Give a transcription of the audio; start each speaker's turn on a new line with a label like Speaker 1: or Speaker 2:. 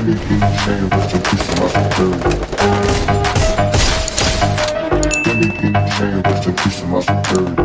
Speaker 1: Anything you can, but you're pushing my security. Anything you can, but you're pushing my security.